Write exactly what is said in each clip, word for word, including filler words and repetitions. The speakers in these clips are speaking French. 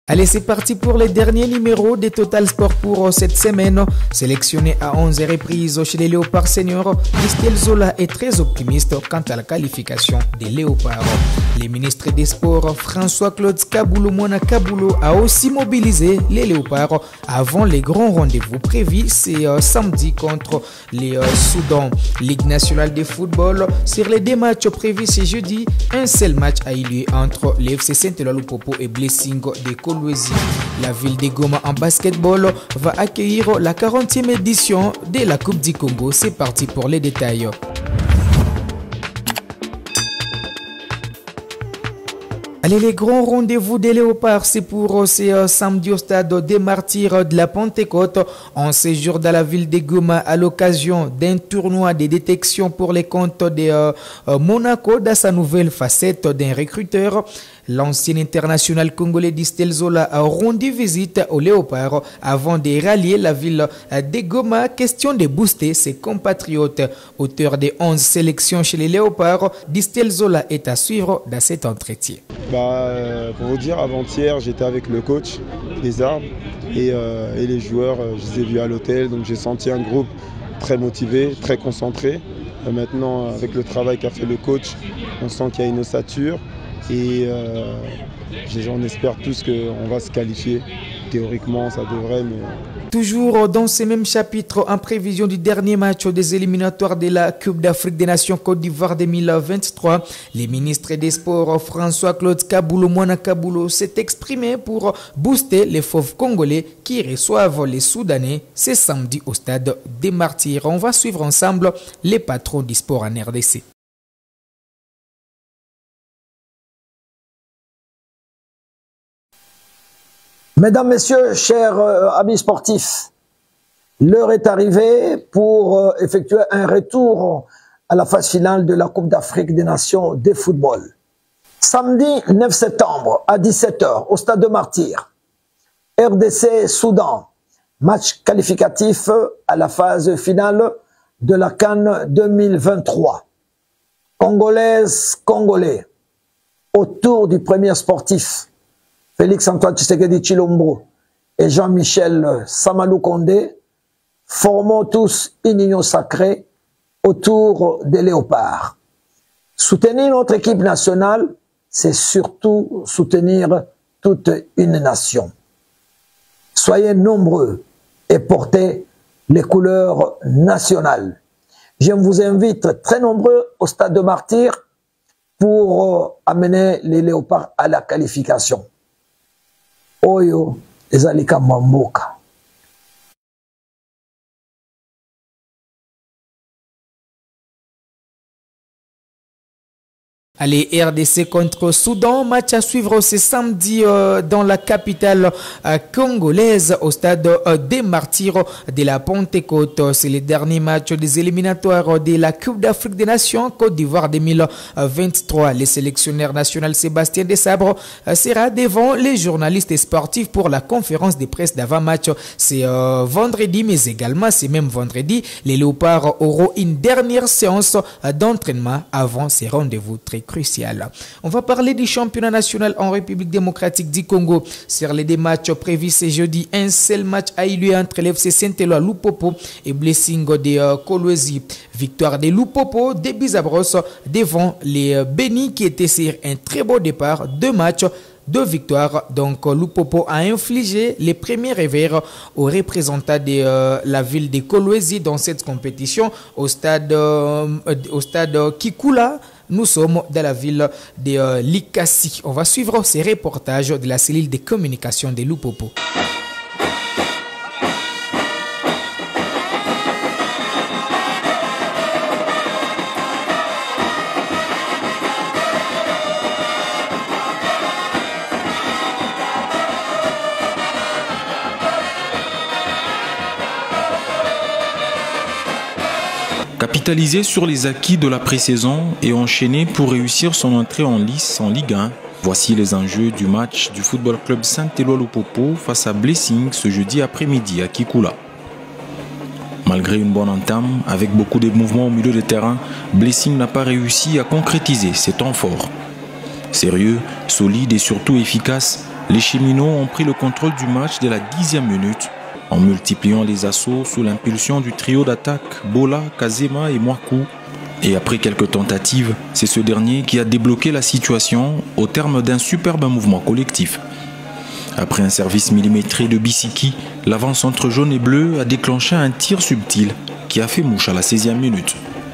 Allez, c'est parti pour les derniers numéros des Total Sport pour cette semaine. Sélectionné à onze reprises chez les Léopards seniors, Christelle Zola est très optimiste quant à la qualification des Léopards. Le ministre des Sports, François-Claude Kaboulou Mwana Kaboulou, a aussi mobilisé les Léopards avant les grands rendez-vous prévus. C'est euh, samedi contre les euh, Soudan. Ligue nationale de football, sur les deux matchs prévus ce jeudi, un seul match a eu lieu entre les F C Saint-Éloi Lupopo et Blessing de Kolwezi. La ville de Goma en basketball va accueillir la quarantième édition de la Coupe du Congo. C'est parti pour les détails. Allez, les grands rendez-vous des Léopards, c'est pour ce euh, samedi au stade des Martyrs de la Pentecôte. On séjour dans la ville de Goma à l'occasion d'un tournoi de détection pour les comptes de euh, euh, Monaco dans sa nouvelle facette d'un recruteur. L'ancien international congolais Christelle Zola a rendu visite aux Léopards avant de rallier la ville de Goma. Question de booster ses compatriotes. Auteur de onze sélections chez les Léopards, Christelle Zola est à suivre dans cet entretien. Bah, euh, pour vous dire, avant-hier, j'étais avec le coach des Arbres et, euh, et les joueurs, euh, je les ai vus à l'hôtel. Donc j'ai senti un groupe très motivé, très concentré. Euh, maintenant, avec le travail qu'a fait le coach, on sent qu'il y a une ossature. Et euh, on espère tous qu'on va se qualifier. Théoriquement, ça devrait, mais... Toujours dans ce même chapitre, en prévision du dernier match des éliminatoires de la Coupe d'Afrique des Nations Côte d'Ivoire deux mille vingt-trois, le ministre des Sports François-Claude Kaboulou Mwana Kaboulou s'est exprimé pour booster les fauves congolais qui reçoivent les Soudanais ce samedi au stade des Martyrs. On va suivre ensemble les patrons du sport en R D C. Mesdames, Messieurs, chers euh, amis sportifs, l'heure est arrivée pour euh, effectuer un retour à la phase finale de la Coupe d'Afrique des Nations de football. Samedi neuf septembre à dix-sept heures au stade de Martyrs, R D C-Soudan, match qualificatif à la phase finale de la CAN deux mille vingt-trois. Congolaises, Congolais, autour du premier sportif, Félix-Antoine Tshisekedi Tshilombo et Jean-Michel Samalou Condé, formons tous une union sacrée autour des Léopards. Soutenir notre équipe nationale, c'est surtout soutenir toute une nation. Soyez nombreux et portez les couleurs nationales. Je vous invite très nombreux au stade de Martyrs pour amener les Léopards à la qualification. Oyo ezalika mamboka. Allez, R D C contre Soudan, match à suivre ce samedi euh, dans la capitale euh, congolaise au stade euh, des Martyrs de la Pentecôte. C'est le dernier match des éliminatoires de la Coupe d'Afrique des Nations Côte d'Ivoire deux mille vingt-trois. Le sélectionneur national Sébastien Desabre euh, sera devant les journalistes et sportifs pour la conférence de presse d'avant-match. C'est euh, vendredi, mais également c'est même vendredi. Les Léopards auront une dernière séance euh, d'entraînement avant ces rendez-vous très crucial. On va parler du championnat national en République démocratique du Congo. Sur les deux matchs prévus ce jeudi, un seul match a eu lieu entre l'F C Saint-Éloi Lupopo et Blessing de euh, Kolwezi. Victoire de Lupopo, des Bizabros devant les euh, Bénis qui étaient sur un très beau départ. Deux matchs, deux victoires. Donc Lupopo a infligé les premiers revers aux représentants de euh, la ville de Kolwezi dans cette compétition au stade, euh, au stade Kikula. Nous sommes dans la ville de euh, Likasi. On va suivre ces reportages de la cellule de communication de Lupopo. Capitaliser sur les acquis de la pré-saison et enchaîner pour réussir son entrée en lice en Ligue un. Voici les enjeux du match du Football Club Saint-Éloi Lupopo face à Blessing ce jeudi après-midi à Kikula. Malgré une bonne entame, avec beaucoup de mouvements au milieu de terrain, Blessing n'a pas réussi à concrétiser ses temps forts. Sérieux, solide et surtout efficace, les cheminots ont pris le contrôle du match dès la dixième minute en multipliant les assauts sous l'impulsion du trio d'attaque Bola, Kazema et Mwaku. Et après quelques tentatives, c'est ce dernier qui a débloqué la situation au terme d'un superbe mouvement collectif. Après un service millimétré de Bissiki, l'avant-centre jaune et bleu a déclenché un tir subtil qui a fait mouche à la seizième minute.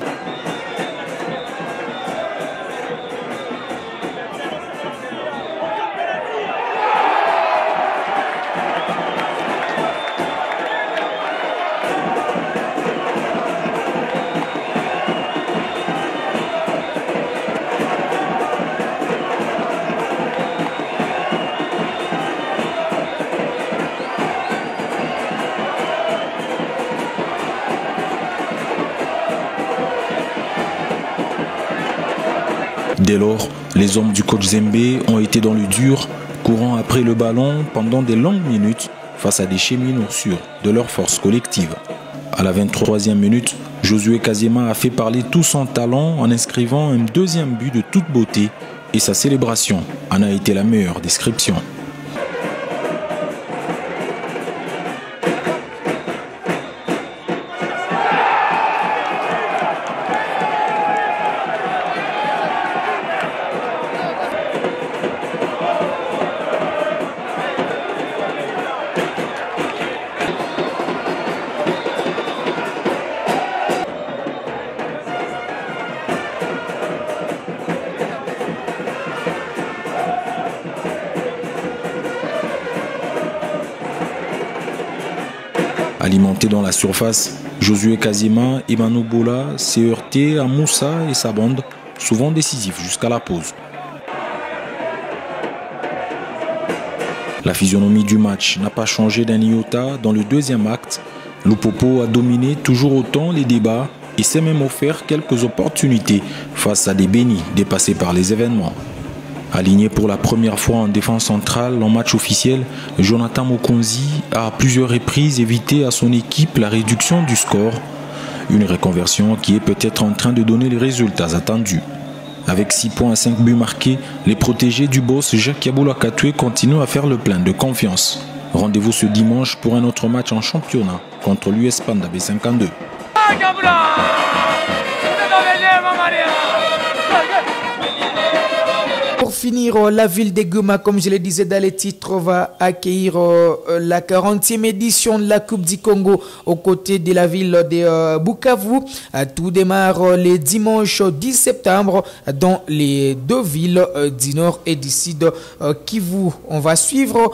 Dès lors, les hommes du coach Zembe ont été dans le dur, courant après le ballon pendant des longues minutes face à des cheminots sûrs de leur force collective. À la vingt-troisième minute, Josué Kazema a fait parler tout son talent en inscrivant un deuxième but de toute beauté et sa célébration en a été la meilleure description. Alimenté dans la surface, Josué Kazema et Manu Bola s'est heurté à Moussa et sa bande, souvent décisifs jusqu'à la pause. La physionomie du match n'a pas changé d'un iota dans le deuxième acte. Lupopo a dominé toujours autant les débats et s'est même offert quelques opportunités face à des bénis dépassés par les événements. Aligné pour la première fois en défense centrale en match officiel, Jonathan Mokonzi a à plusieurs reprises évité à son équipe la réduction du score. Une reconversion qui est peut-être en train de donner les résultats attendus. Avec six points à cinq buts marqués, les protégés du boss Jacques Yaboula Katoué continuent à faire le plein de confiance. Rendez-vous ce dimanche pour un autre match en championnat contre l'U S Panda B cinquante-deux. Pour finir, la ville de Goma, comme je le disais dans les titres, va accueillir la quarantième édition de la Coupe du Congo aux côtés de la ville de Bukavu. Tout démarre le dimanche dix septembre dans les deux villes du nord et du sud Kivu. On va suivre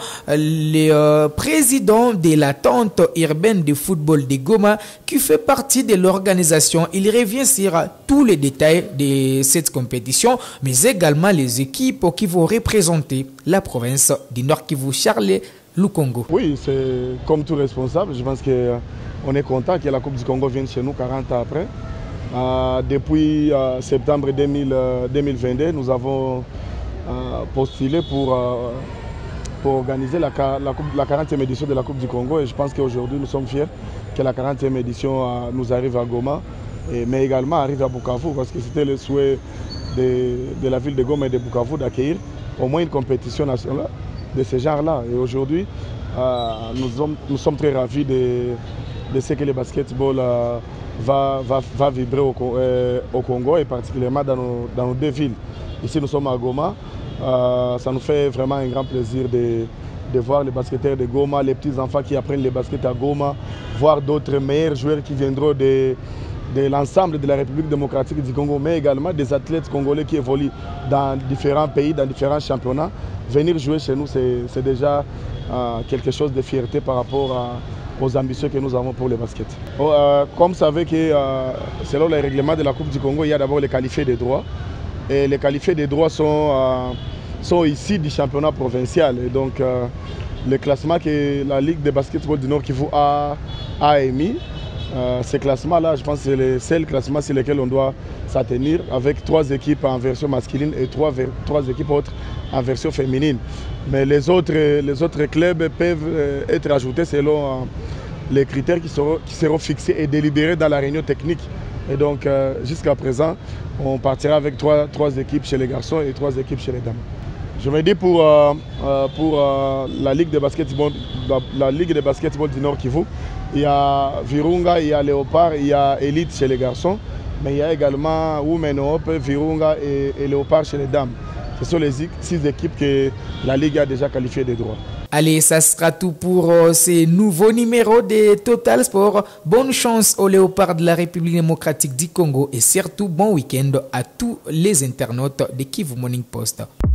le président de la tente urbaine de football de Goma qui fait partie de l'organisation. Il revient sur tous les détails de cette compétition, mais également les équipes qui vont représenter la province du Nord Kivu. Charles Lukongo. Oui, c'est comme tout responsable. Je pense qu'on est content que la Coupe du Congo vienne chez nous quarante ans après. Euh, depuis euh, septembre deux mille vingt-deux, nous avons euh, postulé pour, euh, pour organiser la, la, coupe, la quarantième édition de la Coupe du Congo. Et je pense qu'aujourd'hui, nous sommes fiers que la quarantième édition euh, nous arrive à Goma, et, mais également arrive à Bukavu, parce que c'était le souhait De, de la ville de Goma et de Bukavu d'accueillir au moins une compétition nationale de ce genre-là. Et aujourd'hui, euh, nous, sommes, nous sommes très ravis de, de ce que le basketball euh, va, va, va vibrer au, euh, au Congo et particulièrement dans nos, dans nos deux villes. Ici, nous sommes à Goma. Euh, ça nous fait vraiment un grand plaisir de, de voir les basketteurs de Goma, les petits-enfants qui apprennent le basket à Goma, voir d'autres meilleurs joueurs qui viendront de... de l'ensemble de la République démocratique du Congo, mais également des athlètes congolais qui évoluent dans différents pays, dans différents championnats. Venir jouer chez nous, c'est déjà euh, quelque chose de fierté par rapport à, aux ambitions que nous avons pour le basket. Oh, euh, comme vous savez que euh, selon les règlements de la Coupe du Congo, il y a d'abord les qualifiés des droits. Et les qualifiés des droits sont, euh, sont ici du championnat provincial. Et donc, euh, le classement que la Ligue de basketball du Nord Kivu a, a émis, Euh, ces classements-là, je pense que c'est les seuls classements sur lesquels on doit s'attenir, avec trois équipes en version masculine et trois, trois équipes autres en version féminine. Mais les autres, les autres clubs peuvent être ajoutés selon euh, les critères qui seront, qui seront fixés et délibérés dans la réunion technique. Et donc, euh, jusqu'à présent, on partira avec trois, trois équipes chez les garçons et trois équipes chez les dames. Je me dis pour, euh, euh, pour euh, la, Ligue de basketball, la, la Ligue de basketball du Nord Kivu, il y a Virunga, il y a Léopard, il y a Elite chez les garçons, mais il y a également Women Hope, Virunga et, et Léopard chez les dames. Ce sont les six équipes que la Ligue a déjà qualifiées de droit. Allez, ça sera tout pour euh, ces nouveaux numéros de Total Sport. Bonne chance aux Léopards de la République démocratique du Congo et surtout bon week-end à tous les internautes de Kivu Morning Post.